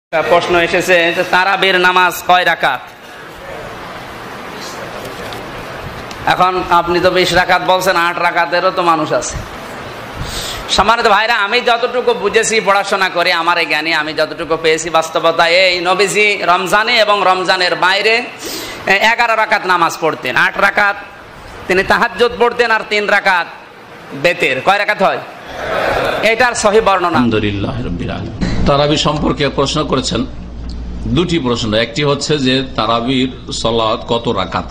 প্রশ্ন এসেছে যে তারাবির নামাজ কয় রাকাত? এখন আপনি তো 20 রাকাত বলছেন, 8 রাকাতেরও তো মানুষ আছে। সম্মানিত ভাইরা, আমি যতটুকু বুঝেছি পড়াশোনা করে আমার এই জ্ঞানী আমি যতটুকু পেয়েছি, বাস্তবতায় এই নবীজি রমজানে এবং রমজানের বাইরে 11 রাকাত নামাজ পড়তেন। 8 রাকাত তিনি তাহাজ্জুদ পড়তেন আর 3 রাকাত বেতের। কয় রাকাত হয়? এটার সহি বর্ণনা। আলহামদুলিল্লাহ রাব্বিল আলামিন। তারাবি সম্পর্কে প্রশ্ন করেছেন, দুটি প্রশ্ন। একটি হচ্ছে যে তারাবির সালাত কত রাকাত।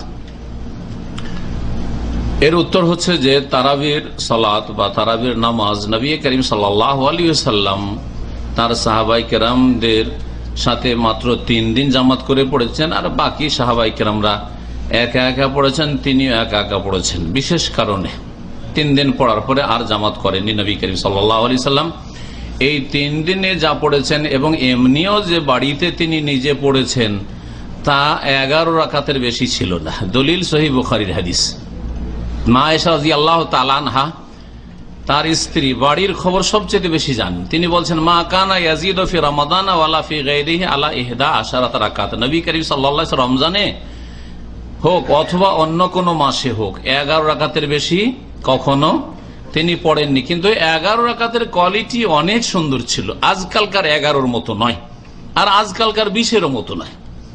এর উত্তর হচ্ছে যে তারাবির সালাত বা তারাবির নামাজ নবী করিম সাল্লাল্লাহু আলাইহি ওয়াসাল্লাম তার সাহাবায়ে কেরামদের সাথে মাত্র 3 দিন জামাত করে পড়েছেন, আর বাকি সাহাবায়ে কেরামরা একা একা পড়েছেন, তিনিও একা একা পড়েছেন। বিশেষ কারণে 3 দিন পড়ার পরে আর জামাত করেননি নবী করিম সাল্লাল্লাহু আলাইহি ওয়াসাল্লাম। এই 3 দিনে যা পড়েছেন এবং এমনিও যে বাড়িতে তিনি নিজে পড়েছেন তা 11 রাকাতের বেশি ছিল না। দলিল সহিহ বুখারীর হাদিস। মা আয়েশা রাদিয়াল্লাহু তাআলা আনহা তার স্ত্রী বাড়ির খবর সবচেয়ে বেশি জানেন। তিনি বলছেন, মা কানা ইয়াজিদু ফি রমাদান ওয়ালা ফি গায়রিহি আলা 11 রাকাত। নবী করিম সাল্লাল্লাহু আলাইহি ওয়াসাল্লাম রমজানে হোক অথবা অন্য কোন মাসে হোক 11 রাকাতের বেশি কখনো তিনি পড়েননি। কিন্তু 11 রাকাতের কোয়ালিটি অনেক সুন্দর ছিল। আজকালকার 11-র মতো নয়, আর আজকালকার 20-এরও মতো নয়।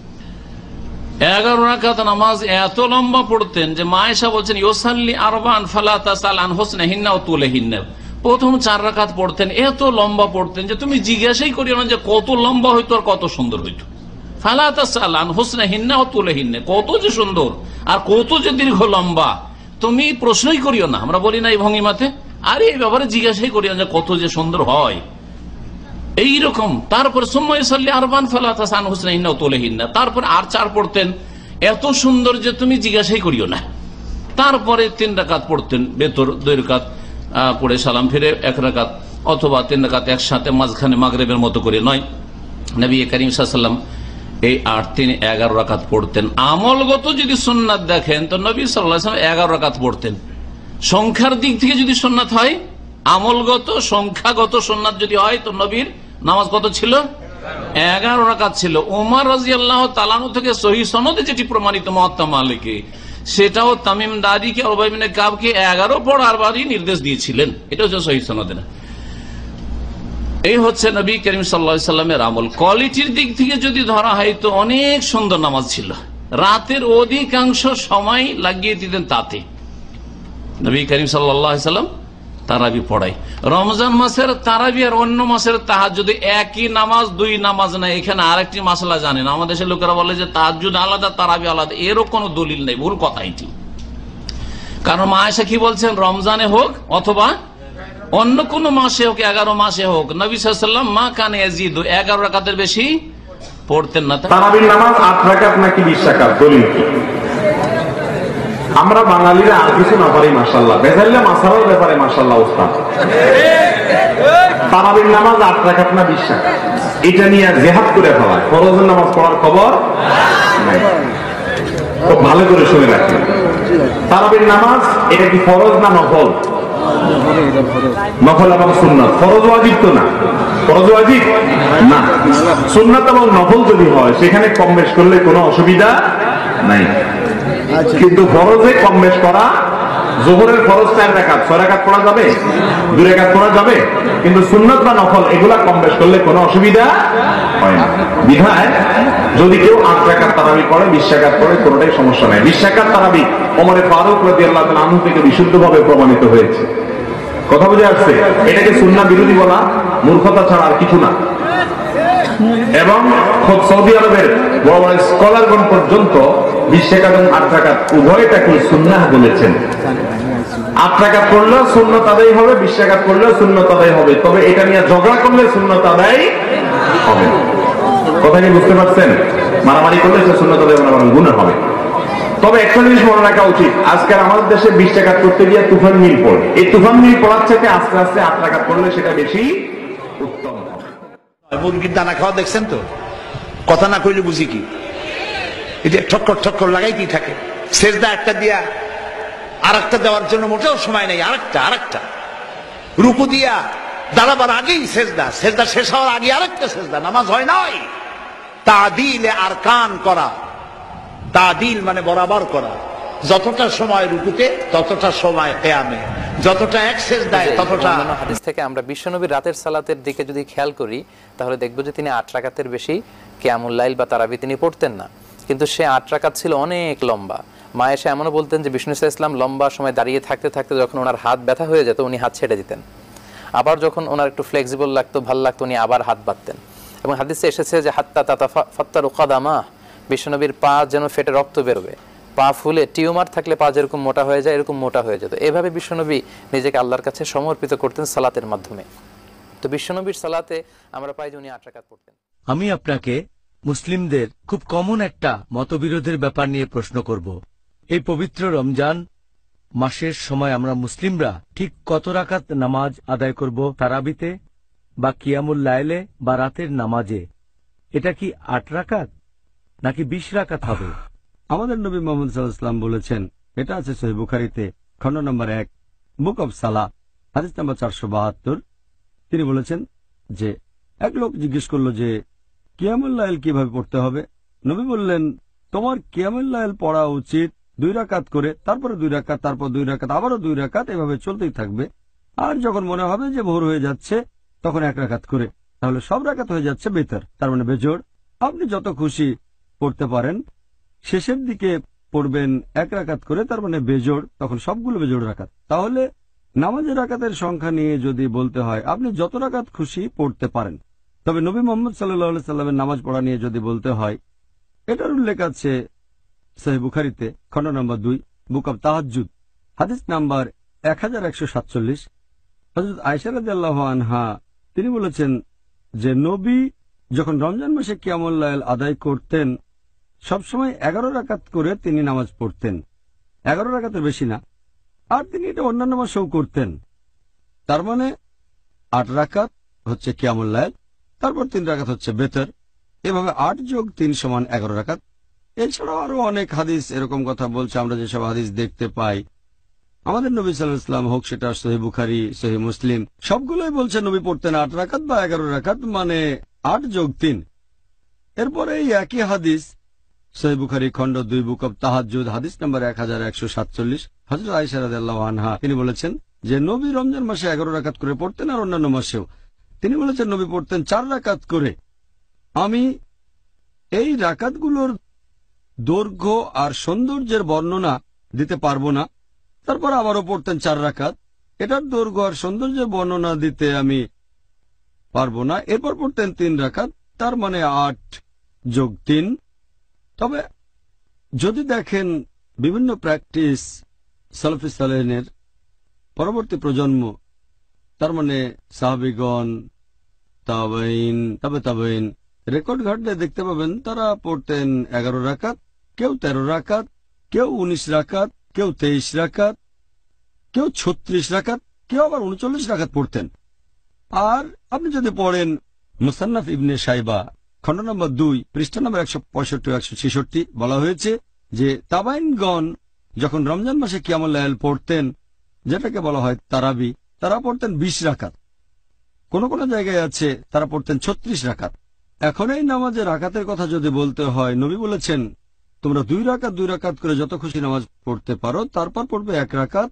11 রাকাত নামাজ এত লম্বা পড়তেন যে মা আয়েশা বলছেন, ইউসাল্লি আরবান ফালা তাসাল আন হুসনিহিন্না ওয়া তুলিহিন্না। প্রথম 4 রাকাত পড়তেন, এত লম্বা পড়তেন যে তুমি জিজ্ঞাসাই করিও না যে কত লম্বা হইতো আর কত সুন্দর হইতো। ফালা তাসাল আন হুসনিহিন্না ওয়া তুলিহিন্না, কত যে সুন্দর আর কত যে দীর্ঘ লম্বা তুমি প্রশ্নই করিও না। আমরা বলি না এই ভঙ্গিমাতে, আর এই ব্যাপারে জিজ্ঞাসাই করিও না কত যে সুন্দর হয়, এইরকম। তারপরে সুম্মাইসাল্লি আরবান ফালা তাসান হুসনিহিন্না ওয়া তুলিহিন্না, তারপরে আর 4 পড়তেন এত সুন্দর যে তুমি জিজ্ঞাসাই করিও না। তারপরে 3 রাকাত পড়তেন বেতর, 2 রাকাত পড়ে সালাম ফিরে 1 রাকাত, অথবা 3 রাকাত একসাথে, মাঝখানে মাগরিবের মতো করে নয়। নবী করিম সাল্লাল্লাহু আলাইহি ওয়াসাল্লাম এই 8-3-11 রাকাত পড়তেন। আমলগত যদি সুন্নাত দেখেন তো নবী সাল্লাল্লাহু আলাইহি ওয়াসাল্লাম 11 রাকাত পড়তেন। সংখ্যার দিক থেকে যদি সুন্নাত হয়, আমলগত সংখ্যাগত সুন্নাত যদি হয় তো নবীর নামাজ কত ছিল? 11 রাকাত ছিল। ওমর রাদিয়াল্লাহু তাআলা আনহু থেকে সহিহ সনদে যেটি প্রমাণিত মুওয়াত্তা মালিকে, সেটাও তামিম দারিকে উবাই ইবনে কাবকে 11 পড়ার বারই নির্দেশ দিয়েছিলেন। এটা হচ্ছে সহিহ সনদে। এই হচ্ছে নবী করিম সাল্লাল্লাহু আলাইহি ওয়াসাল্লামের আমল। কোয়ালিটির দিক থেকে যদি ধরা হয় তো অনেক সুন্দর নামাজ ছিল। রাতের অধিকাংশ সময় লাগিয়ে দিতেন তাতে। নবী করিম সাল্লাল্লাহু আলাইহি ওয়াসাল্লাম তারাবি পড়াই। রমজান মাসের তারাবি আর অন্য মাসের তাহাজ্জুদ একই নামাজ, 2 নামাজ না। এখানে আরেকটি মাসলা জানেন, আমাদের দেশের লোকেরা বলে যে তাহাজ্জুদ আলাদা তারাবি আলাদা। এরও কোনো দলিল নেই, ভুল কথা এটি। কারণ মা আয়েশা কি বলছেন, রমজানে হোক অথবা অন্য কোন মাসে হোক, 11 মাসে হোক, নবী সাল্লাল্লাহু আলাইহি ওয়াসাল্লাম মা কানা ইয়াজিদু 11 রাকাতের বেশি পড়তেন না। তারাবির নামাজ 8 রাকাত নাকি 20 রাকাত? দলিল কি? আমরা বাঙালিরা আর কিছু না পারি মাশাআল্লাহ, বেজাল্লা মাসালার ব্যাপারে মাশাআল্লাহ ওস্তাদ। তারাবির নামাজ 8 রাকাত না 20 রাকাত, এটা নিয়ে জিহাদ করে ফেলা। ফরজের নামাজ পড়ার খবর নাই। খুব ভালো করে শুনে রাখবেন, তারাবির নামাজ এটা কি ফরজ না নফল? নফল এবং সুন্নাত। ফরজ ওয়াজিব তো না, ফরজ ওয়াজিব না। সুন্নাত এবং নফল যদি হয় সেখানে কম বেশ করলে কোনো অসুবিধা নাই। কিন্তু ফরজে কম বেশ করা, যোহরের ফরজ 4 রাকাত, 6 রাকাত পড়া যাবে, 2 রাকাত পড়া যাবে। কিন্তু সুন্নাত বা নফল এগুলা কম বেশ করলে কোনো অসুবিধা হয় না। বিধায় যদি কেউ 8 রাকাত তারাবি পড়ে, 20 রাকাত পড়ে, কোনোটাই সমস্যা নাই। 20 রাকাত তারাবি ওমর ফারুক রাদিয়াল্লাহু তাআলা আনহু থেকে বিশুদ্ধভাবে প্রমাণিত হয়েছে। কথা বুঝে আসছে? এটাকে সুন্নাহ বিরোধী বলা মূর্খতা ছাড়া আর কিছু না। এবং সৌদি আরবের বড় বড় স্কলারগণ পর্যন্ত 20 রাকাত এবং 8 রাকাত উভয়টাকে সুন্নাহ বলেছেন। 8 রাকাত পড়লেও সুন্নাত আদায় হবে, 20 রাকাত পড়লেও সুন্নাত আদায় হবে। তবে এটা নিয়ে ঝগড়া করলে সুন্নাত আদায় হবে। কথা কি বুঝতে পারছেন? মারামারি করলে সে সুন্নাত আদায় হবে না, গুনাহ হবে। তবে একটা জিনিস মনে রাখা উচিত, আজকাল আমাদের দেশে 20 রাকাত করতে গিয়ে তুফান মিল পড়ে। এই তুফান মিল পড়ার থেকে আস্তে আস্তে 8 রাকাত পড়লে সেটা বেশি উত্তম। মুরগির দানা খাওয়া দেখছেন তো? কথা না কইলে বুঝি কি? এটা ঠক্কর ঠক্কর লাগাইতেই থাকে। সেজদা একটা দিয়া আর একটা দেওয়ার জন্য মোটেও সময় নেই। আরেকটা রুকু দিয়া দাঁড়াবার আগেই সেজদা, সেজদা শেষ হওয়ার আগে আরেকটা সেজদা, নামাজ হয় নাই। তাদিলে আরকান করা, তাদিল মানে বরাবর করা, যতটা সময় রুকুতে ততটা সময় কিয়ামে, যতটা এক সেজদায় ততটা। হাদিস থেকে আমরা বিশ্বনবীর রাতের সালাতের দিকে যদি খেয়াল করি তাহলে দেখব যে তিনি 8 রাকাতের বেশি কিয়ামুল লাইল বা তারাবি তিনি পড়তেন না, কিন্তু সে 8 রাকাত ছিল অনেক লম্বা। মা এসে এমনও বলতেন যে বিষ্ণু ইসলাম লম্বা সময় দাঁড়িয়ে থাকতে থাকতে যখন ওনার হাত ব্যথা হয়ে যেত উনি হাত ছেড়ে দিতেন, আবার যখন ওনার একটু ফ্লেক্সিবল লাগতো, ভাল লাগতো, উনি আবার হাত বাঁধতেন। এবং হাদিসে এসেছে যে হাত্তা তাতাফাত্তারু কাদামা, বিশ্বনবীর পা যেন ফেটে রক্ত বেরোবে, পা ফুলে টিউমার থাকলে পা যেরকম মোটা হয়ে যায় এরকম মোটা হয়ে যেত। এভাবে বিশ্বনবী নিজেকে আল্লাহর কাছে সমর্পিত করতেন সালাতের মাধ্যমে। তো বিশ্বনবীর সালাতে আমরা পাই যে উনি 8 রাকাত পড়তেন। আমি আপনাকে মুসলিমদের খুব কমন একটা মতবিরোধের ব্যাপার নিয়ে প্রশ্ন করব। এই পবিত্র রমজান মাসের সময় আমরা মুসলিমরা ঠিক কত রাকাত নামাজ আদায় করব তারাবিতে বা কিয়ামুল লাইলে বা রাতের নামাজে? এটা কি 8 রাকাত নাকি 20 রাকাত হবে? আমাদের নবী মুহাম্মদ সাল্লাল্লাহু আলাইহি ওয়াসাল্লাম বলেছেন, এটা আছে সহিহ বুখারীতে খণ্ড নম্বর 1 বুক অব সালাহ হাদিস নম্বর 472। তিনি বলেছেন যে এক লোক জিজ্ঞেস করল যে কিয়ামুল লাইল কিভাবে পড়তে হবে। নবী বললেন, তোমার কিয়ামুল লাইল পড়া উচিত 2 রাকাত করে, তারপরে 2 রাকাত, তারপর 2 রাকাত, আবারও 2 রাকাত, এভাবে চলতেই থাকবে। আর যখন মনে হবে যে ভোর হয়ে যাচ্ছে তখন 1 রাকাত করে, তাহলে সব রাকাত হয়ে যাচ্ছে বেতর, তার মানে বেজোড়। আপনি যত খুশি পড়তে পারেন, শেষের দিকে পড়বেন 1 রাকাত করে, তার মানে বেজোড়, তখন সবগুলো বেজোড় রাকাত। তাহলে নামাজের রাকাতের সংখ্যা নিয়ে যদি বলতে হয়, আপনি যত রাকাত খুশি পড়তে পারেন। তবে নবী মুহাম্মদ সাল্লাল্লাহু আলাইহি সাল্লামের নামাজ পড়া নিয়ে যদি বলতে হয়, এটার উল্লেখ আছে সহিহ বুখারীতে খণ্ড নম্বর 2 বুক অব তাহাজ্জুদ হাদিস নাম্বার 1147। হযরত আয়েশা রাদিয়াল্লাহু আনহা তিনি বলেছেন যে নবী যখন রমজান মাসে কিয়ামুল লাইল আদায় করতেন সবসময় 11 রাকাত করে তিনি নামাজ পড়তেন, 11 রাকাতের বেশি না। আর তিনি এটা অন্যান্য মাসেও করতেন। তার মানে 8 রাকাত হচ্ছে কিয়ামুল লাইল, তারপর 3 রাকাত হচ্ছে বেতর, এভাবে 8 যোগ 3 সমান 11 রাকাত। এছাড়াও আরো অনেক হাদিস এরকম কথা বলছে। আমরা যেসব হাদিস দেখতে পাই আমাদের নবী সাল্লাল্লাহু আলাইহি ওয়াসাল্লাম, হোক সেটা সহিহ বুখারী, সহিহ মুসলিম, সবগুলোই বলছে নবী পড়তেন 8 রাকাত বা 11 রাকাত, মানে 8 যোগ 3। এরপরে এই একই হাদিস সহিহ বুখারী খণ্ড 2 বুক অব তাহাজ্জুদ হাদিস নাম্বার 1147 হযরত আয়েশা রাদিয়াল্লাহু আনহা তিনি বলেছেন যে নবী রমজান মাসে 11 রাকাত করে পড়তেন, আর অন্যান্য মাসেও তিনি বলেছেন নবী পড়তেন 4 রাকাত করে। আমি এই রাকাতগুলোর দৈর্ঘ্য আর সৌন্দর্যের বর্ণনা দিতে পারবো না। তারপর আবারও পড়তেন 4 রাকাত, এটার দৈর্ঘ্য আর সৌন্দর্যের বর্ণনা দিতে আমি পারবো না। এরপর পড়তেন 3 রাকাত, তার মানে 8 যোগ 3। তবে যদি দেখেন বিভিন্ন প্র্যাকটিস সালাফে সালেহিনের পরবর্তী প্রজন্ম, তার মানে সাহাবীগণ, তাবেঈন, তবে তাবেঈন, রেকর্ড ঘাটলে দেখতে পাবেন তারা পড়তেন 11 রাকাত, কেউ 13 রাকাত, কেউ 19 রাকাত, কেউ 23 রাকাত, কেউ 36 রাকাত, কেউ আবার 39 রাকাত পড়তেন। আর আপনি যদি পড়েন মুসান্নাফ ইবনে শাইবা খণ্ড নম্বর 2 পৃষ্ঠা নম্বর 165-166 বলা হয়েছে যে তাবাইনগণ যখন রমজান মাসে কিয়ামুল লাইল পড়তেন, যেটাকে বলা হয় তারাবি, তারা পড়তেন 20 রাকাত। কোন কোন জায়গায় আছে তারা পড়তেন 36 রাকাত। এখন এই নামাজের রাকাতের কথা যদি বলতে হয়, নবী বলেছেন তোমরা 2 রাকাত করে যত খুশি নামাজ পড়তে পারো, তারপর পড়বে 1 রাকাত।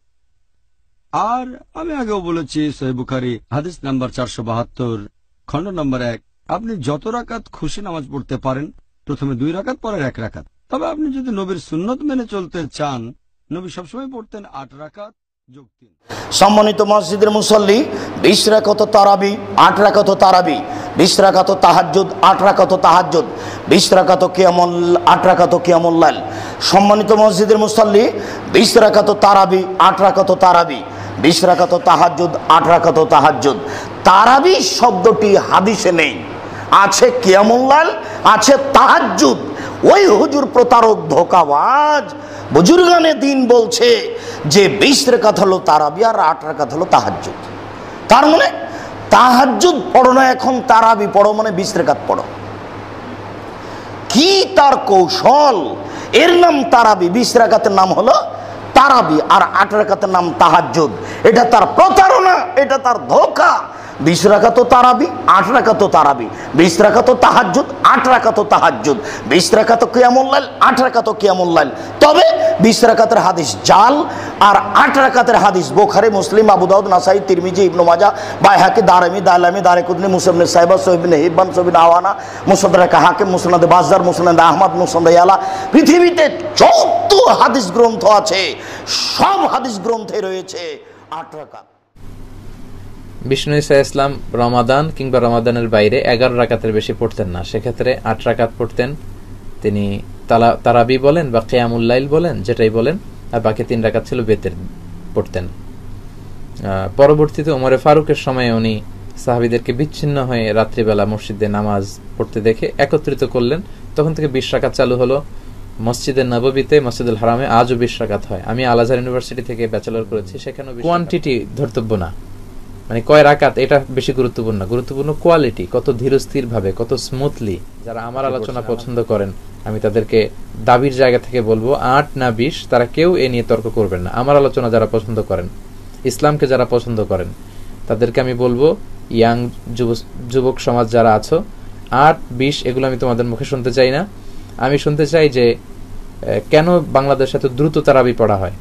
আর আমি আগেও বলেছি সহিহ বুখারী হাদিস নাম্বার 472 খণ্ড নম্বর 1, আপনি যত রাকাত খুশি নামাজ পড়তে পারেন, প্রথমে 2 রাকাত পরে 1 রাকাত। তবে আপনি যদি নবীর সুন্নত মেনে চলতে চান, নবী সবসময় পড়তেন 8 রাকাত যোগ 3। সম্মানিত মসজিদের মুসল্লি, 20 রাকাত তারাবি, 8 রাকাত তারাবি, 20 রাকাত তাহাজ্জুদ, 8 রাকাত তাহাজ্জুদ, 20 রাকাত কিয়ামুল, 8 রাকাত কিয়ামুল লাইল। সম্মানিত মসজিদের মুসল্লি, 20 রাকাত তারাবি, 8 রাকাত তারাবি, 20 রাকাত তাহাজ্জুদ, 8 রাকাত তাহাজ্জুদ। তারাবি শব্দটি হাদিসে নেই, আছে কিয়ামুল লাইল, আছে তাহাজ্জুদ। ওই হুজুর প্রতারক ধোঁকাবাজ বুজুর্গানে দিন বলছে যে 20 রাকাত হলো তারাবি আর 8 রাকাত হলো তাহাজ্জুদ। তার মানে তাহাজ্জুদ পড়ো না, এখন তারাবি পড়ো, মানে 20 রাকাত পড়ো। কি তার কৌশল! এর নাম তারাবি, 20 রাকাতের নাম হলো তারাবি, আর 8 রাকাতের নাম তাহাজ্জুদ। এটা তার প্রতারণা, এটা তার ধোঁকা। 20 রাকাত তারাবি, 8 রাকাত তারাবি, 20 রাকাত তাহাজ্জুদ, 8 রাকাত তাহাজ্জুদ, 20 রাকাত কিয়ামুল লাইল, 8 রাকাত কিয়ামুল লাইল। তবে 20 রাকাতের হাদিস জাল আর 8 রাকাতের হাদিস বুখারী, মুসলিম, আবু দাউদ, নাসাই, তিরমিজি, ইবনে মাজাহ, বাইহাকি, দারমি, দালামি, দারকুতনি, মুসনাদ ইবনে সাইবা, সহিহ ইবনে হিব্বান, সহিহ ইবনে আওয়ানা, মুসাদ্দারাক হাকিম, মুসনাদ বাজ্জার, মুসনাদ আহমদ, মুসনাদ ইয়ালা, পৃথিবীতে যত হাদিস গ্রন্থ আছে সব হাদিস গ্রন্থে রয়েছে 8 রাকাত। বিষ্ণু ঈসা ইসলাম রমাদান কিংবা রমাদানের বাইরে 11 রাকাতের বেশি পড়তেন না, সেক্ষেত্রে 8 রাকাত পড়তেন। তিনি তারাবি বলেন বা কিয়ামুল লাইল বলেন, যেটাই বলেন, আর বাকি 3 রাকাত ছিল বেতের পড়তেন। পরবর্তীতে ওমরে ফারুকের সময়ে উনি সাহাবীদেরকে বিচ্ছিন্ন হয়ে রাত্রিবেলা মসজিদে নামাজ পড়তে দেখে একত্রিত করলেন। তখন থেকে 20 রাকাত চালু হলো। মসজিদে নববীতে, মসজিদুল হারামে আজও 20 রাকাত হয়। আমি আল আজহার ইউনিভার্সিটি থেকে ব্যাচেলর করেছি, সেখানে কোয়ান্টিটি ধর্তব্য না, মানে কয় রাকাত এটা বেশি গুরুত্বপূর্ণ, গুরুত্বপূর্ণ কোয়ালিটি, কত ধীরস্থির ভাবে, কত স্মুথলি। যারা আমার আলোচনা পছন্দ করেন, আমি তাদেরকে দাবির জায়গা থেকে বলবো 8 না 20, তারা কেউ এ নিয়ে তর্ক করবেন না। আমার আলোচনা যারা পছন্দ করেন, ইসলামকে যারা পছন্দ করেন, তাদেরকে আমি বলবো, ইয়াং যুবক সমাজ যারা আছো, 8, 20 এগুলো আমি তোমাদের মুখে শুনতে চাই না। আমি শুনতে চাই যে কেন বাংলাদেশে এত দ্রুত তারাবি পড়া হয়,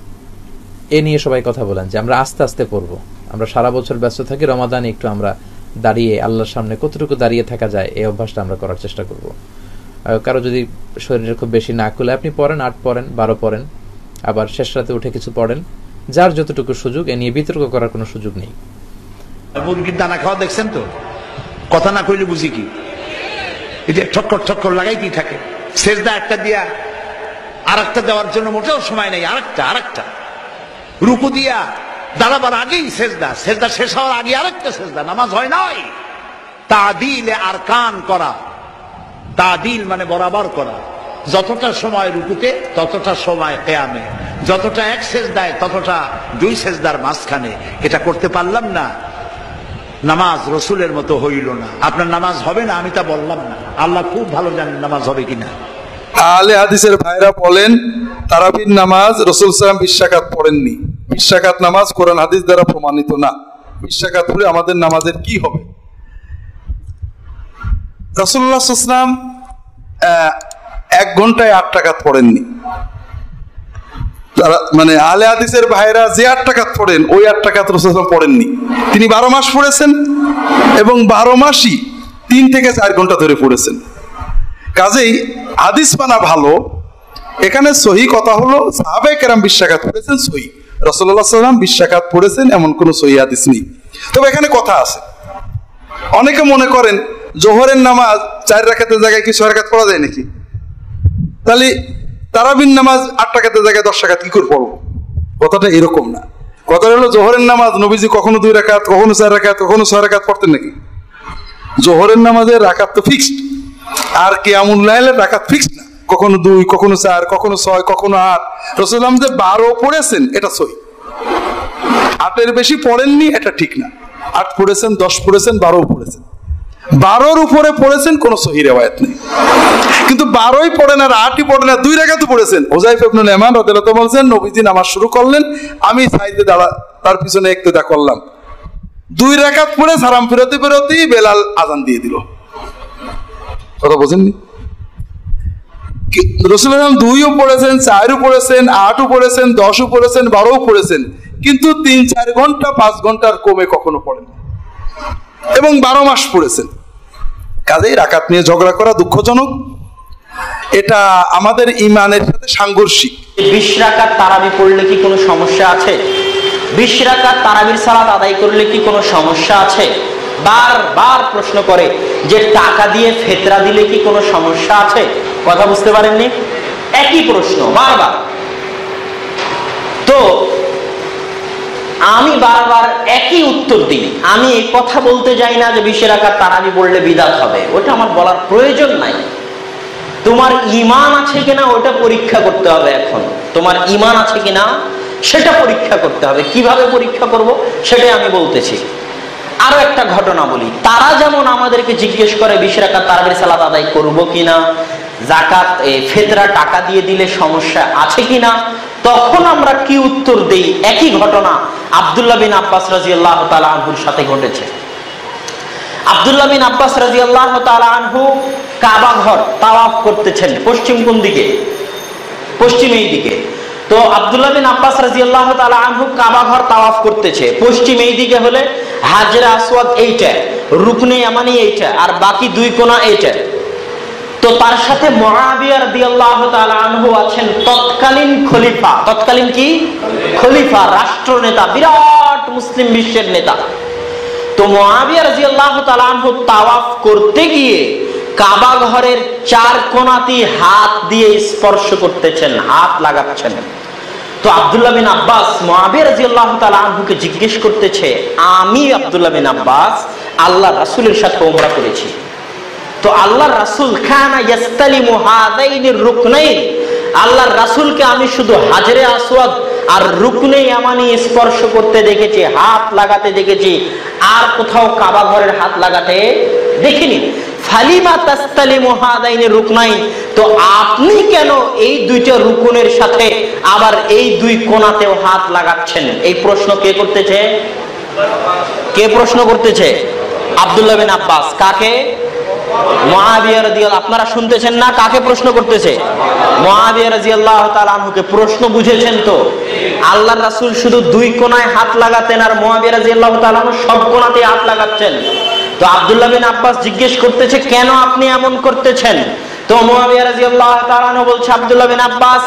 এ নিয়ে সবাই কথা বলেন, যে আমরা আস্তে আস্তে পড়বো। আমরা সারা বছর ব্যস্ত থাকি, রমাদানে একটু আমরা দাঁড়িয়ে আল্লাহর সামনে কতটুকু দাঁড়িয়ে থাকা যায় এই অভ্যাসটা আমরা করার চেষ্টা করব। কারো যদি শরীরের খুব বেশি না খুলে, আপনি পড়েন, 8 পড়েন, 12 পড়েন, আবার শেষ রাতে উঠে কিছু পড়েন, যার যতটুকু সুযোগ। এ নিয়ে বিতর্ক করার কোনো সুযোগ নেই। মুরগির দানা খাওয়া দেখছেন তো, কথা না কইলে বুঝি কি, এটা ঠক্কর ঠক্কর লাগাইতেই থাকে। সেজদা একটা দিয়া আর একটা দেওয়ার জন্য মোটেও সময় নেই, আরেকটা রুকু দিয়া দাঁড়াবার আগেই সেজদা, সেজদা শেষ হওয়ার আগে আরেকটা সেজদা, নামাজ হয় নাই। তাদিলে আরকান করা, তাদিল মানে বরাবর করা, যতটা সময় রুকুতে ততটা সময় কিয়ামে, যতটা এক সেজদায় ততটা 2 সেজদার মাঝখানে। এটা করতে পারলাম না, নামাজ রসুলের মতো হইল না। আপনার নামাজ হবে না আমি তা বললাম না, আল্লাহ খুব ভালো জানেন নামাজ হবে কিনা। আহলে হাদিসের ভাইরা বলেন তারাবির নামাজ রাসূল সাল্লাল্লাহু আলাইহি ওয়াসাল্লাম 20 রাকাত পড়েননি। 20 রাকাত নামাজ কোরআন হাদিস দ্বারা প্রমাণিত না। 20 রাকাত পড়ে আমাদের নামাজের কি হবে? রাসূলুল্লাহ সাল্লাল্লাহু আলাইহি ওয়াসাল্লাম 1 ঘন্টায় 8 রাকাত পড়েননি। মানে আহলে হাদিসের ভাইরা যে 8 রাকাত পড়েন, ওই 8 রাকাত রাসূল সাল্লাল্লাহু আলাইহি ওয়াসাল্লাম পড়েননি। তিনি 12 মাস পড়েছেন এবং 12 মাসই 3 থেকে 4 ঘন্টা ধরে পড়েছেন। কাজেই হাদিস মানা ভালো। এখানে সহি কথা হলো সাহাবায়ে কেরাম 20 রাকাত পড়েছেন, সহি। রাসূলুল্লাহ সাল্লাল্লাহু আলাইহি ওয়াসাল্লাম 20 রাকাত পড়েছেন এমন কোন সহি হাদিস নেই। তবে এখানে কথা আছে, অনেকে মনে করেন জোহরের নামাজ 4 রাকাতের জায়গায় কি 6 রাকাত পড়া যায় নাকি? তাহলে তারাবির নামাজ 8 রাকাতের জায়গায় 10 রাকাত কি করে পড়বো? কথাটা এরকম না। কথা হলো জোহরের নামাজ নবীজি কখনো 2 রাকাত, কখনো 4 রাকাত, কখনো 6 রাকাত পড়তেন নাকি? জোহরের নামাজের রাকাত তো ফিক্সড, আর কিয়ামুল লাইলের রাকাত ফিক্সড না, কখনো 2, কখনো 4, কখনো 6, কখনো 8। রাসূলুল্লাহ যে 12 পড়েছেন এটা সহি, 8-এর বেশি পড়েননি এটা ঠিক না। 8 পড়েছেন, 10 পড়েছেন, 12 পড়েছেন। 12-র উপরে পড়েছেন কোন সহি রিওয়ায়াত নেই। কিন্তু 12ই পড়েন আর 8ই পড়েন আর 2 রাকাত পড়েছেন। হুযায়ফা ইবনে ইয়ামান রাদিয়াল্লাহু তাআলা বলেন, নবীজি নামাজ শুরু করলেন, আমি সাইডে দাঁড়া তার পিছনে ইক্তেদা করলাম। 2 রাকাত পড়ে সালাম ফেরতেই বেলাল আযান দিয়ে দিল। কথা বোঝেননি? রাসূলুল্লাহ 2ও পড়েছেন, 4ও পড়েছেন, 8ও পড়েছেন, 10ও পড়েছেন, 12ও পড়েছেন, কিন্তু 3-4 ঘন্টা 5 ঘন্টার কমে কখনো পড়েন এবং 12 মাস পড়েছেন। কাজেই রাকাত নিয়ে ঝগড়া করা দুঃখজনক, এটা আমাদের ঈমানের সাথে সাংঘর্ষিক। 20 রাকাত তারাবি পড়লে কি কোনো সমস্যা আছে? 20 রাকাত তারাবির সালাত আদায় করলে কি কোনো সমস্যা আছে? বারবার প্রশ্ন করে যে টাকা দিয়ে ফিতরা দিলে কি কোনো সমস্যা আছে? কথা বুঝতে পারেননি? একই প্রশ্ন বারবার। তো আমি বারবার একই উত্তর দিই। আমি এই কথা বলতে যাই না যে 20 রাকাত তারাবি পড়লে বিদআত হবে, ওটা আমার বলার প্রয়োজন নাই। তোমার ঈমান আছে কিনা ওটা পরীক্ষা করতে হবে। এখন তোমার ঈমান আছে কিনা সেটা পরীক্ষা করতে হবে। কিভাবে পরীক্ষা করব সেটাই আমি বলতেছি। আরো একটা ঘটনা বলি, তারা যেমন আমাদেরকে জিজ্ঞেস করে 20 রাকাত তারাবির সালাত আদায় করব কিনা, যাকাত ফিতরা টাকা দিয়ে দিলে সমস্যা আছে কিনা, তখন আমরা কি উত্তর দেই? একই ঘটনা আব্দুল্লাহ বিন আব্বাস রাদিয়াল্লাহু তাআলা আনহুর সাথে ঘটেছে। আব্দুল্লাহ বিন আব্বাস রাদিয়াল্লাহু তাআলা আনহু কাবা ঘর তাওয়াফ করতেছেন। পশ্চিম কোন দিকে? পশ্চিম এই দিকে। তো আব্দুল্লাহ বিন আব্বাস রাদিয়াল্লাহু তাআলা আনহু কাবা ঘর তাওয়াফ করতেছে। পশ্চিম এই দিকে হলে হাজরে আসওয়াদ এইটা, রুকনে ইয়ামানি এইটা, আর বাকি দুই কোণা এইটা। তো তার সাথে মুআবিয়া রাদিয়াল্লাহু তাআলা আনহু আছেন তৎকালীন খলিফা। তৎকালীন কি? খলিফা, রাষ্ট্রনেতা, বিরাট মুসলিম বিশ্বের নেতা। তো মুআবিয়া রাদিয়াল্লাহু তাআলা আনহু তাওয়াফ করতে গিয়ে কাবা ঘরের চার কোণাতে হাত দিয়ে স্পর্শ করতেছেন, হাত লাগাচ্ছেন। তো আব্দুল্লাহ বিন আব্বাস মুআবিয়া রাদিয়াল্লাহু তাআলা আনহুকে জিজ্ঞেস করতেছে, আমি আব্দুল্লাহ বিন আব্বাস আল্লাহর রাসূলের সাথে উমরা করেছি, তো আল্লাহর রাসূল কানা ইস্তালিমু হাযাইনির রুকনাইন, আল্লাহর রাসূলকে আমি শুধু হাজরে আসওয়াদ আর রুকনে ইয়ামানি স্পর্শ করতে দেখেছি, হাত লাগাতে দেখেছি, আর কোথাও কাবা ঘরের হাত লাগাতে দেখিনি। ফালিমা তাস্তালিমু হাযাইনির রুকনাইন, তো আপনি কেন এই দুইটা রুকুনের সাথে আবার এই দুই কোণাতেও হাত লাগাচ্ছেন? এই প্রশ্ন কে করতেছে? কে প্রশ্ন করতেছে? আব্দুল্লাহ বিন আব্বাস। কাকে? মুআবিয়া রাদিয়াল্লাহু, আপনারা শুনতেছেন না? কাকে প্রশ্ন করতেছে? মুআবিয়া রাদিয়াল্লাহু তাআলা আনহুকে। প্রশ্ন বুঝেছেন তো? আল্লাহর রাসূল শুধু দুই কোণায় হাত লাগাতেন, আর মুআবিয়া রাদিয়াল্লাহু তাআলা আনহু সব কোণাতে হাত লাগাচ্ছেন। তো আব্দুল্লাহ বিন আব্বাস জিজ্ঞেস করতেছে, কেন আপনি এমন করতেছেন? তো মুআবিয়া রাদিয়াল্লাহু তাআলা আনহু বলছে, আব্দুল্লাহ বিন আব্বাস,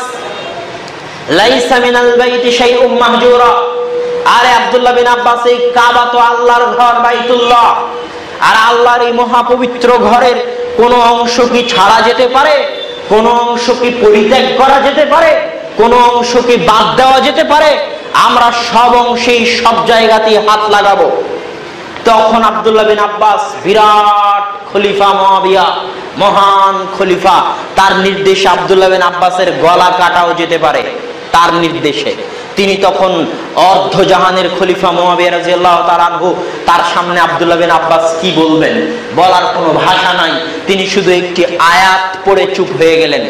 লাইসা মিনাল বাইতি শাইউম মাহজুরা, আরে আব্দুল্লাহ বিন আব্বাস, এই কাবা তো আল্লাহর ঘর, বাইতুল্লাহ, আর আল্লাহর এই মহাপবিত্র ঘরের কোন অংশ কি ছাড়া যেতে পারে? কোন অংশ কি পরিত্যাগ করা যেতে পারে? কোন অংশ কি বাদ দেওয়া যেতে পারে? আমরা সব অংশেই সব জায়গাতেই হাত লাগাবো। তখন আব্দুল্লাহ বিন আব্বাস, বিরাট খলিফা মুআবিয়া, মহান খলিফা, তার নির্দেশে আব্দুল্লাহ বিন আব্বাসের গলা কাটাও যেতে পারে, তার নির্দেশে। তিনি তখন অর্ধজাহানের খলিফা মুআবিয়া রাদিয়াল্লাহু তাআলা আনহু, তার সামনে আব্দুল্লাহ বিন আব্বাস কি বলবেন? বলার কোনো ভাষা নাই। তিনি শুধু একটি আয়াত পড়ে চুপ হয়ে গেলেন।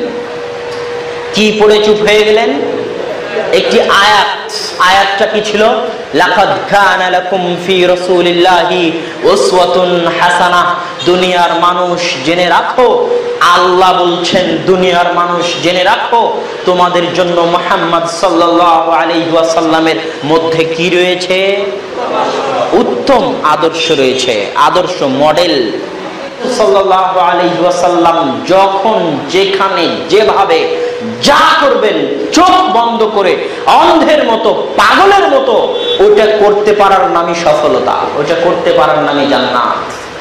কি পড়ে চুপ হয়ে গেলেন? একটি আয়াত। আয়াতটা কি ছিল? লাকাদ কানা লাকুম ফি রাসূলিল্লাহি উসওয়াতুন হাসানাহ। দুনিয়ার মানুষ জেনে রাখো, আল্লাহ বলছেন, দুনিয়ার মানুষ জেনে রাখো, তোমাদের জন্য মুহাম্মদ সাল্লাল্লাহু আলাইহি ওয়াসাল্লামের মধ্যে কি রয়েছে? উত্তম আদর্শ রয়েছে, আদর্শ মডেল। সাল্লাল্লাহু আলাইহি ওয়াসাল্লাম যখন যেখানে যেভাবে যা করবেন, চোখ বন্ধ করে অন্ধের মতো, পাগলের মতো, ওটা করতে পারার নামই সফলতা, ওটা করতে পারার নামই জান্নাত।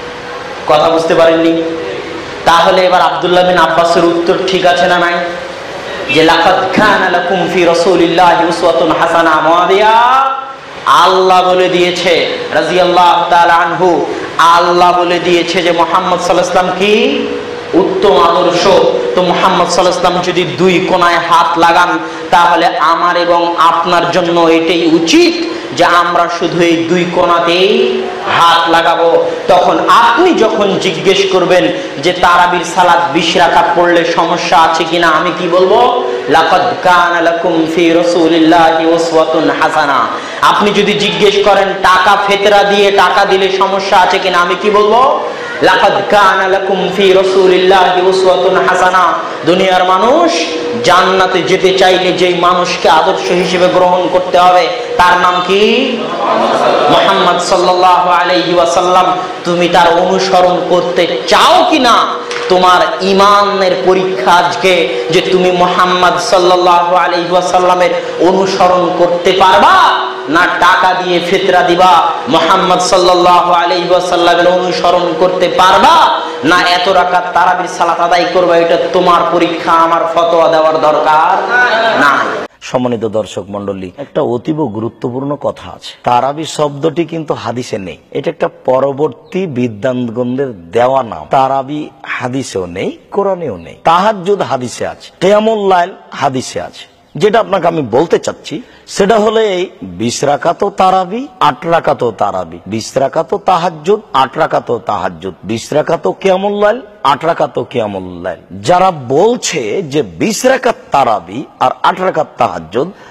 কথা বুঝতে পারেননি? তাহলে এবার আব্দুল্লাহ বিন আব্বাসের উত্তর ঠিক আছে না নাই? যে লাকাদ কানা লাকুম ফি রাসূলিল্লাহি উসওয়াতুন হাসানাহ, মুআবিয়া আল্লাহ বলে দিয়েছে, রাদিয়াল্লাহু তাআলা আনহু আল্লাহ বলে দিয়েছে যে মুহাম্মদ সাল্লাল্লাহু আলাইহি ওয়াসাল্লাম কি উত্তম আদর্শ। তো মুহাম্মদ সাল্লাল্লাহু আলাইহি ওয়াসাল্লাম যদি দুই কোণায় হাত লাগান, তাহলে আমার এবং আপনার জন্য এটাই উচিত যে আমরা শুধু এই দুই কোণাতেই হাত লাগাবো। তখন আপনি যখন জিজ্ঞেস করবেন যে তারাবির সালাত 20 রাকাত পড়লে সমস্যা আছে কিনা, আমি কি বলবো? লাকাদ কানা লাকুম ফি রাসূলিল্লাহি উসওয়াতুন হাসানাহ। আপনি যদি জিজ্ঞেস করেন টাকা ফেতরা দিয়ে টাকা দিলে সমস্যা আছে কিনা, আমি কি বলবো? লাকাদ কানা লাকুম ফি রাসূলিল্লাহি উসওয়াতুন হাসানাহ। দুনিয়ার মানুষ জান্নাতে যেতে চাইলে যেই মানুষকে আদর্শ হিসেবে গ্রহণ করতে হবে, তার নাম কি? মুহাম্মদ সাল্লাল্লাহু আলাইহি ওয়াসাল্লাম। তুমি তার অনুসরণ করতে চাও কিনা, তোমার ঈমানের পরীক্ষা আজকে, যে তুমি মুহাম্মদ সাল্লাল্লাহু আলাইহি ওয়াসাল্লামের অনুসরণ করতে পারবা, না টাকা দিয়ে ফিতরা দিবা। মুহাম্মদ সাল্লাল্লাহু আলাইহি ওয়াসাল্লামের অনুসরণ করতে পারবা, না এত রাকাত তারাবির সালাত আদায় করবা। এটা তোমার পরীক্ষা, আমার ফতোয়া দেওয়ার দরকার নাই। সম্মানিত দর্শক মন্ডলী, একটা অতীব গুরুত্বপূর্ণ কথা আছে। তারাবি শব্দটি কিন্তু হাদিসে নেই, এটা একটা পরবর্তী বিদ্যানগণদের দেওয়া নাম। তারাবি হাদিসেও নেই, কোরআনেও নেই। তাহাজ্জুদ হাদিসে আছে, কিয়ামুল লাইল হাদিসে আছে। যেটা আপনাকে আমি বলতে চাচ্ছি সেটা হলো এই 20 রাকাত তারাবি, 8 রাকাত তারাবি, 20 রাকাত তাহাজ্জুদ, 8 রাকাত তাহাজ্জুদ, 20 রাকাত কিয়ামুল লাইল, 8 রাকাত কিয়ামুল লাইল। যারা বলছে যে 20 রাকাত তারাবি আর 8 রাকাত তাহাজ্জুদ,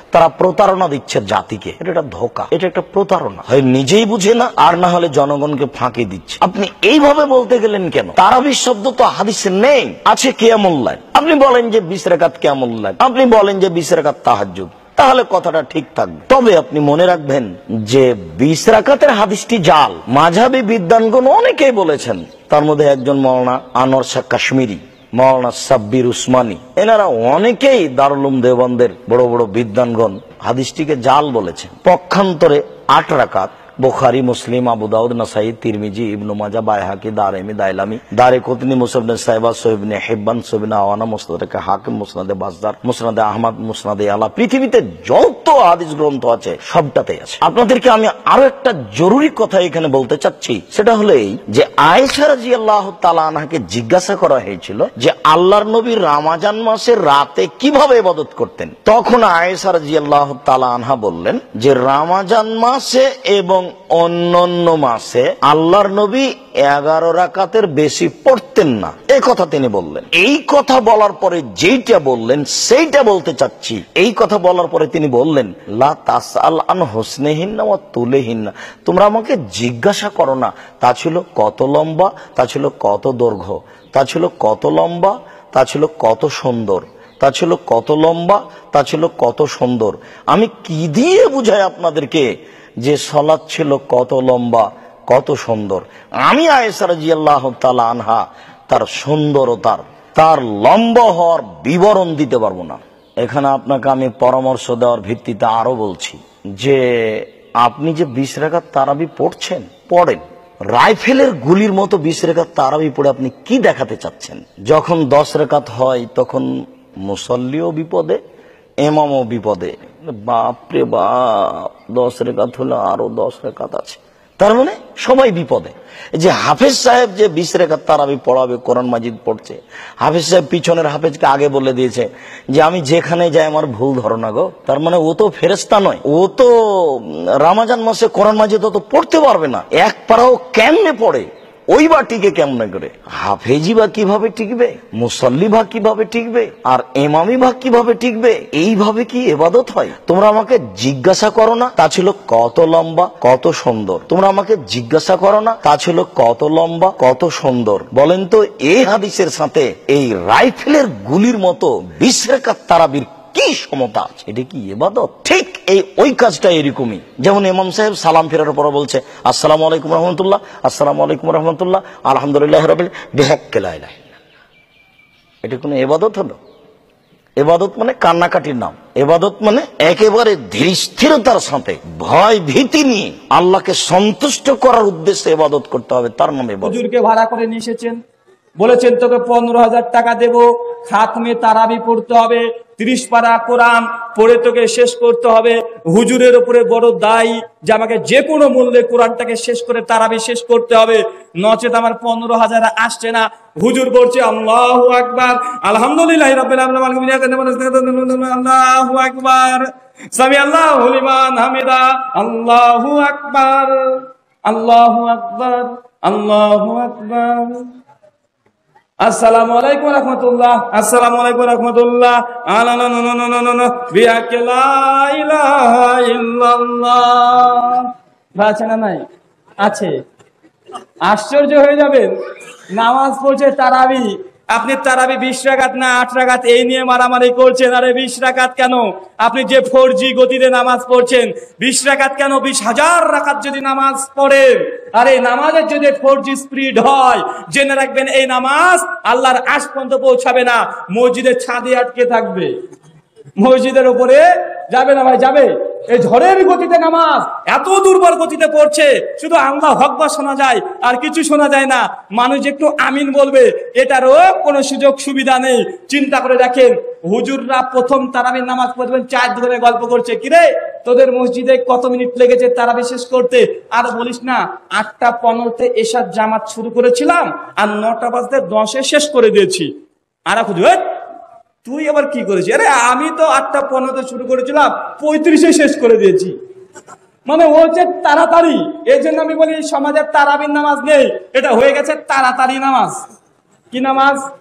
তারা প্রতারণা দিচ্ছে জাতিকে। এটা একটা ধোঁকা, এটা একটা প্রতারণা। হয় নিজেই বুঝে না, আর না হলে জনগণকে ফাঁকি দিচ্ছে। আপনি এইভাবে বলতে গেলেন কেন? তারাবির শব্দ তো হাদিসে নেই, আছে কিয়ামুল লাইল। আপনি বলেন যে 20 রাকাত কিয়ামুল লাইল, আপনি বলেন যে 20 রাকাত তাহাজ্জুদ, তাহলে কথাটা ঠিক থাকবে। তবে আপনি মনে রাখবেন যে 20 রাকাতের হাদিসটি জাল। মাযহাবী বিদ্বানগণ অনেকেই বলেছেন, তার মধ্যে একজন মাওলানা আনোয়ার শাহ কাশ্মীরি, মাওলানা সাব্বির উসমানী, এনারা অনেকেই দারুল উলুম দেওবন্দের বড় বড় বিদ্বানগণ হাদিসটিকে জাল বলেছেন। পক্ষান্তরে 8 রাকাত বুখারী, মুসলিম, আবু দাউদ, নাসাই, তিরমিজি, ইবনে মাজাহ, বাইহাকি, দারমি, দাইলামি, দারিকুতনি, মুসনাদ সাহিবা, সহিহ ইবনে হিব্বান, সহিহ ইবনে আওয়ানা, মুসনাদ হাকিম, মুসনাদ বাজদার, মুসনাদ আহমদ, মুসনাদ আলা, পৃথিবীতে যত হাদিস গ্রন্থ আছে সবটাতেই আছে। আপনাদেরকে আমি আরো একটা জরুরি কথা এখানে বলতে চাচ্ছি, সেটা হলো এই যে আয়েশা রাদিয়াল্লাহু তাআলা আনহাকে জিজ্ঞাসা করা হয়েছিল যে আল্লাহর নবী রমজান মাসের রাতে কিভাবে ইবাদত করতেন। তখন আয়েশা রাদিয়াল্লাহু তাআলা আনহা বললেন যে রমজান মাসে এবং অন্যান্য মাসে আল্লাহর নবী 11 রাকাতের বেশি পড়তেন না, এই কথা তিনি বললেন। এই কথা বলার পরে যেইটা বললেন সেইটা বলতে চাচ্ছি। এই কথা বলার পরে তিনি বললেন, লা তাসআল আন হুসনিহিন্না ওয়া তুলিহিন্না, তোমরা আমাকে জিজ্ঞাসা করো না তা ছিল কত লম্বা, তা ছিল কত দৈর্ঘ্য, তা ছিল কত লম্বা, তা ছিল কত সুন্দর, তা ছিল কত লম্বা, তা ছিল কত সুন্দর। আমি কি দিয়ে বুঝাই আপনাদেরকে যে সালাত ছিল কত লম্বা, কত সুন্দর? আমি আয়েশা রাদিয়াল্লাহু তাআলা আনহা তার সুন্দরতার, তার লম্বা হওয়ার বিবরণ দিতে পারবো না। এখানে আপনাকে আমি পরামর্শ দেওয়ার ভিত্তিতে আরো বলছি যে আপনি যে 20 রাকাত তারাবি পড়ছেন, পড়েন। রাইফেলের গুলির মতো 20 রাকাত তারাবি পড়ে আপনি কি দেখাতে চাচ্ছেন? যখন 10 রাকাত হয় তখন মুসল্লিও বিপদে, ইমামও বিপদে। বাপরে বাপ, 10 রাকাত হলো আরো 10 রাকাত আছে, তার মানে সবাই বিপদে। যে হাফেজ সাহেব যে 20 রাকাত তারাবি পড়াবে, কোরআন মাজিদ পড়ছে, হাফেজ সাহেব পিছনের হাফেজকে আগে বলে দিয়েছে যে আমি যেখানে যাই আমার ভুল ধরো না গো। তার মানে ও তো ফেরেশতা নয়, ও তো রমজান মাসে কোরআন মাজিদ তো পড়তে পারবে না। এক পারাও কেমনে পড়ে, ওই বা টিকে কেমনে করে? হাফেজি বা কিভাবে টিকবে, মুসল্লি বা কিভাবে টিকবে, আর ইমামি বা কিভাবে টিকবে? এইভাবে কি ইবাদত হয়? তোমরা আমাকে জিজ্ঞাসা করো না তা ছিল কত লম্বা, কত সুন্দর। তোমরা আমাকে জিজ্ঞাসা করো না তা ছিল কত লম্বা, কত সুন্দর। বলেন তো এই হাদিসের সাথে এই রাইফেলের গুলির মতো 20 রাকাত তারাবির কি সমতা আছে? এটা কি ইবাদত? ঠিক ওই কাজটা এরকমই। যেমন ইমাম সাহেব সালাম ফেরার পর বলছে আসসালামু আলাইকুম রহমতুল্লাহ, আসসালামু আলাইকুম রহমতুল্লাহ, আলহামদুলিল্লাহ রাব্বিল বিহাক্কি লা ইলাহা ইল্লাল্লাহ। এটা কোনো ইবাদত হলো? ইবাদত মানে কান্নাকাটির নাম। ইবাদত মানে একেবারে ধীর স্থিরতার সাথে, ভয় ভীতি নিয়ে আল্লাহকে সন্তুষ্ট করার উদ্দেশ্যে ইবাদত করতে হবে, তার নাম ইবাদত। হুজুরকে ভাড়া করে নিয়ে এসেছেন, বলেছেন তোকে 15,000 টাকা দেবো, খাতমে তারাবি পড়তে হবে, 30 পারা কোরআন পড়ে তোকে শেষ করতে হবে। হুজুরের উপরে বড় দায়ী যে আমাকে যে কোনো মূল্যে কোরআনটাকে শেষ করে তারাবি শেষ করতে হবে, নচেত আমার 15,000 আসছে না। হুজুর বলছে আল্লাহু আকবার, আলহামদুলিল্লাহি রাব্বিল আলামিন, আল্লাহু আকবার, সামি আল্লাহু লিমান হামিদা, আল্লাহু আকবার, আল্লাহু আকবার, আল্লাহু আকবার, আসসালামু আলাইকুম রাহমাতুল্লাহ, আসসালামু আলাইকুম রাহমাতুল্লাহ, বিহাক্কি লা ইলাহা ইল্লাল্লাহ। আছে না নাই? আছে। আশ্চর্য হয়ে যাবেন, নামাজ পড়ছে তারাবি, আপনি তারাবি 20 রাকাত না 8 রাকাত এই নিয়ে মারামারি করছেন। আরে 20 রাকাত কেন? আপনি যে 4G গতিতে নামাজ পড়ছেন, 20 রাকাত কেন? 20,000 রাকাত যদি নামাজ পড়েন, আরে নামাজের যদি 4G স্পিড হয়, জেনে রাখবেন এই নামাজ আল্লাহর আরশ পর্যন্ত পৌঁছাবে না, মসজিদের ছাদে আটকে থাকবে, মসজিদের উপরে যাবে না। ভাই যাবে? এই ঝড়ের গতিতে নামাজ এত দুর্বল গতিতে পড়ছে, শুধু আল্লাহু আকবার শোনা যায় আর কিছু শোনা যায় না। মানুষ একটু আমিন বলবে, এটারও কোনো সুযোগ সুবিধা নেই। চিন্তা করে দেখেন, হুজুররা প্রথম তারাবির নামাজ পড়বেন, 4 ধরে গল্প করছে, কিরে তোদের মসজিদে কত মিনিট লেগেছে তারাবি শেষ করতে? আর বলিস না, 8:15-তে এশার জামাত শুরু করেছিলাম আর 9টা বাজতে 10-এ শেষ করে দিয়েছি। আর হুজুর তুই আবার কি করেছিস? আরে আমি তো 8:15-তে শুরু করেছিলাম, 35-এ শেষ করে দিয়েছি। মানে ও যে তাড়াতাড়ি, এই জন্য আমি বলি সমাজের তারাবির নামাজ নেই, এটা হয়ে গেছে তাড়াতাড়ি নামাজ। কি নামাজ?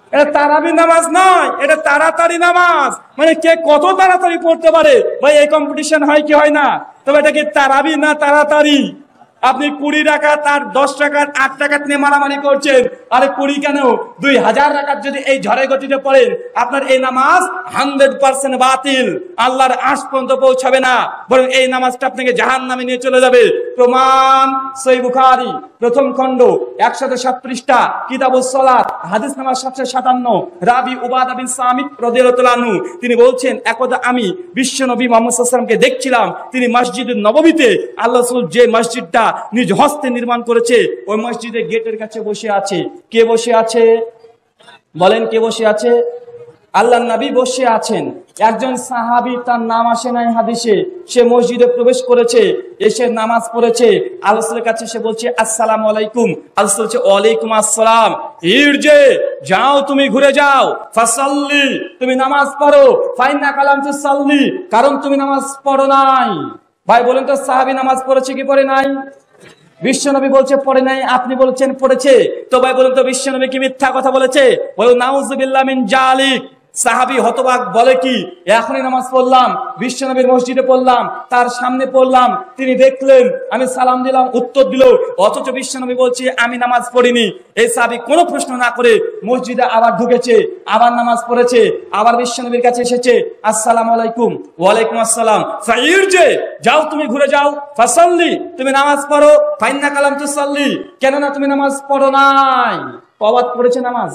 এটা তারাবি নামাজ নয়, এটা তাড়াতাড়ি নামাজ। মানে কে কত তাড়াতাড়ি পড়তে পারে ভাই, এই কম্পিটিশন হয় কি হয় না? তবে এটা কি তারাবি না তাড়াতাড়ি? আপনি 20 রাকাত আর 10 রাকাত 8 রাকাত নিয়ে মারামারি করছেন। আরে 20 কেন, 2000 রাকাত যদি এই ঝড়ের গতিতে পড়েন, আপনার এই নামাজ 100% বাতিল, আল্লাহর আরশ পর্যন্ত পৌঁছাবে না, বরং এই নামাজটা আপনাকে জাহান্নামে নিয়ে চলে যাবে। প্রমাণ সহিহ বুখারী প্রথম খণ্ড 107 পৃষ্ঠা, কিতাবুস সালাত, হাদিস নাম্বার 757। রাবি উবাদা বিন সামিত রাদিয়াল্লাহু তাআলা আনহু তিনি বলছেন, একদা আমি বিশ্বনবী মুহাম্মদ সাল্লাল্লাহু আলাইহি ওয়াসাল্লামকে দেখছিলাম, তিনি মসজিদে নববীতে আল্লাহ রাসূল যে মসজিদটা নিজ হস্তে নির্মাণ করেছে, ওই মসজিদের গেটের কাছে বসে আছে। কে বসে আছে বলেন? কে বসে আছে? আল্লাহর নবী বসে আছেন। একজন সাহাবী, তার নাম আসে নাই হাদিসে, সে মসজিদে প্রবেশ করেছে, এসে নামাজ পড়েছে। আল্লাহ রাসূলের কাছে সে বলছে আসসালামু আলাইকুম। আল্লাহ রাসূল বলছে ওয়ালাইকুম আসসালাম। ইরজে, যাও তুমি ঘুরে যাও, ফাসাল্লি, তুমি নামাজ পড়ো, ফাইন্নাকা লাম তুসাল্লি, কারণ তুমি নামাজ পড়ো নাই। ভাই বলেন তো, সাহাবী নামাজ পড়েছে কি পড়ে নাই? বিশ্বনবী বলছে পড়ে নাই, আপনি বলছেন পড়েছে। তো ভাই বলেন তো, বিশ্বনবী কি মিথ্যা কথা বলেছে? বলো নাউযুবিল্লাহ মিন জালিক। সাহাবী হতবাক, বলে কি, এখনই নামাজ পড়লাম, বিশ্বনবীর মসজিদে পড়লাম, তার সামনে পড়লাম, তিনি দেখলেন, আমি সালাম দিলাম, উত্তর দিল, অথচ বিশ্বনবী বলছে আমি নামাজ পড়িনি। এই সাহাবী কোনো প্রশ্ন না করে মসজিদে আবার ঢুকেছে, আবার নামাজ পড়েছে, আবার বিশ্বনবীর কাছে এসেছে, আসসালামু আলাইকুম। ওয়ালাইকুম আসসালাম। ফাইরজে, যাও তুমি ঘুরে যাও, ফাসাল্লি, তুমি নামাজ পড়ো, ফাইন্নাকা লাম তুসাল্লি, কেননা তুমি নামাজ পড়ো নাই। কবার পড়েছে নামাজ?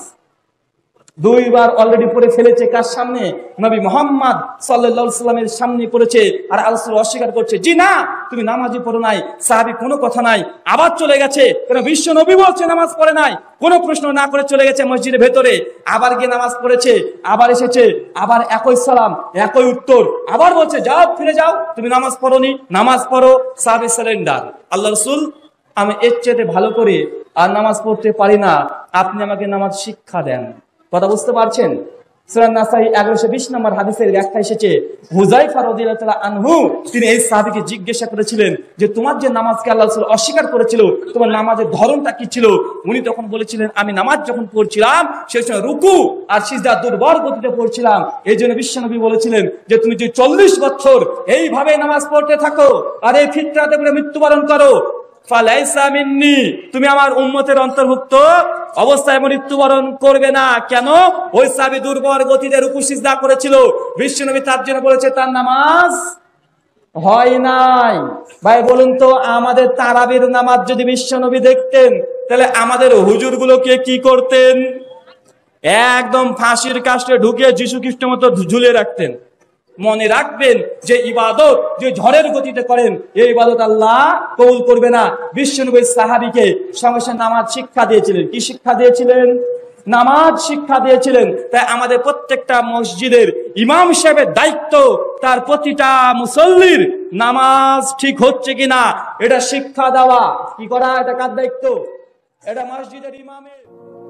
2 বার অলরেডি পড়ে ফেলেছে। কার সামনে? নবী মুহাম্মদ সাল্লাল্লাহু আলাইহি সাল্লামের সামনে পড়েছে। আর আল্লাহ রাসূল অস্বীকার করছে, জি না, তুমি নামাজই পড়ো নাই। সাহাবী কোনো কথা নাই, আবার চলে গেছে, কারণ বিশ্ব নবী বলছে নামাজ পড়ে নাই, কোনো প্রশ্ন না করে চলে গেছে মসজিদের ভেতরে, আবার গিয়ে নামাজ পড়েছে, আবার এসেছে, আবার একই সালাম, একই উত্তর, আবার বলছে যাও ফিরে যাও, তুমি নামাজ পড়োনি, নামাজ পড়ো। সাহাবী সারেন্ডার। আল্লাহ রাসূল, আমি এর চেয়ে ভালো করে আর নামাজ পড়তে পারি না, আপনি আমাকে নামাজ শিক্ষা দেন। কথা বুঝতে পারছেন? সূরা নাসাই 1120 নম্বর হাদিসের ব্যাখ্যা এসেছে, হুযায়ফা রাদিয়াল্লাহু তাআলা আনহু তিনি এই সাহাবীকে জিজ্ঞাসা করেছিলেন যে তোমার যে নামাজকে আল্লাহ রাসূল অস্বীকার করেছিল, তোমার নামাজের ধরনটা কি ছিল? উনি তখন বলেছিলেন, আমি নামাজ যখন পড়ছিলাম সেই সময় রুকু আর সিজদা দুর্বল গতিতে পড়ছিলাম। এই জন্য বিশ্বনবী বলেছিলেন যে তুমি যে 40 বছর এইভাবে নামাজ পড়তে থাকো আর এই ফিতরাতে পড়ে মৃত্যুবরণ করো, ফালাইসা মিন্নি, তুমি আমার উম্মতের অন্তর্ভুক্ত অবস্থায় মৃত্যুবরণ করবে না। কেন? ওই সাহাবী দুর্বল গতিতে রুকু সিজদা করেছিল, বিশ্বনবী তার জন্য বলেছে তার নামাজ হয় নাই। ভাই বলুন তো, আমাদের তারাবির নামাজ যদি বিশ্বনবী দেখতেন, তাহলে আমাদের হুজুরগুলোকে কি করতেন? একদম ফাঁসির কাস্টে ঢুকিয়ে যীশু খ্রিস্টের মতো ঝুলে রাখতেন। মনে রাখবেন যে ইবাদত যে ঝড়ের গতিতে করেন, এই ইবাদত আল্লাহ কবুল করবে না। বিশ্বনবী সাহাবীকে সঙ্গে সঙ্গে নামাজ শিক্ষা দিয়েছিলেন। কি শিক্ষা দিয়েছিলেন? নামাজ শিক্ষা দিয়েছিলেন। তাই আমাদের প্রত্যেকটা মসজিদের ইমাম সাহেবের দায়িত্ব তার প্রতিটা মুসল্লির নামাজ ঠিক হচ্ছে কিনা এটা শিক্ষা দেওয়া। কি করা? এটা কার দায়িত্ব? এটা মসজিদের ইমামের।